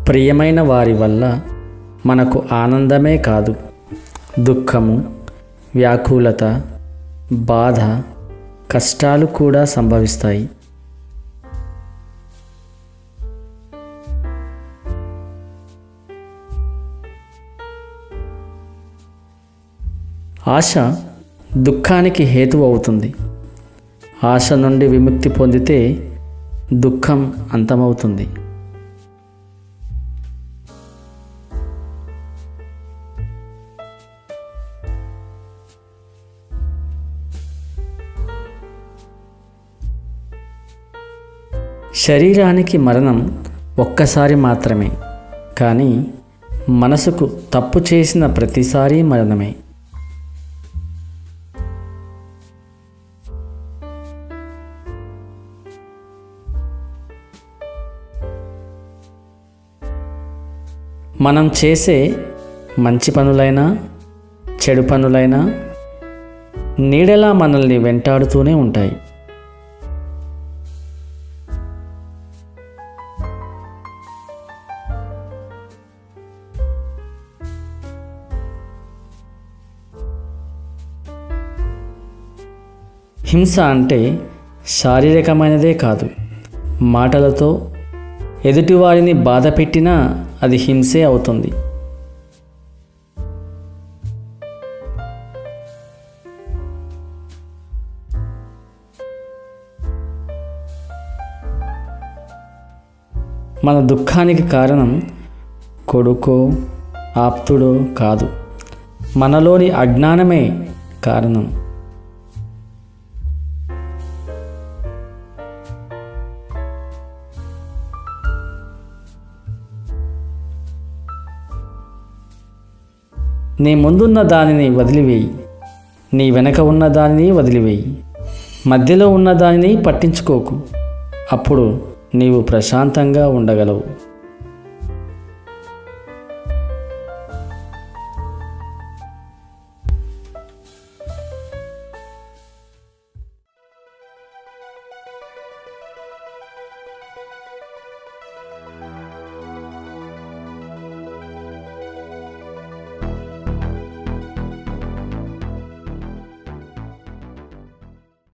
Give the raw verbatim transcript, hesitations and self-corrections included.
ప్రియమైన వారి వల్ల మనకు ఆనందమే కాదు, దుఃఖము, వ్యాకులత, బాధ, కష్టాలు కూడా సంభవిస్తాయి. ఆశ దుఃఖానికి హేతువు అవుతుంది. ఆశ నుండి విముక్తి పొందితే దుఃఖం అంతమవుతుంది. శరీరానికి మరణం ఒక్కసారి మాత్రమే, కానీ మనసుకు తప్పు చేసిన ప్రతిసారి మరణమే. మనం చేసే మంచి పనులైనా చెడు పనులైనా నీడలా మనల్ని వెంటాడుతూనే ఉంటాయి. హింస అంటే శారీరకమైనదే కాదు, మాటలతో ఎదుటివారిని బాధ పెట్టినా అది హింసే అవుతుంది. మన దుఃఖానికి కారణం కొడుకో ఆప్తుడో కాదు, మనలోని అజ్ఞానమే కారణం. నీ ముందున్న దానిని వదిలివేయి, నీ వెనక ఉన్న దానిని వదిలివేయి, మధ్యలో ఉన్న దానిని పట్టించుకోకు. అప్పుడు నీవు ప్రశాంతంగా ఉండగలవు.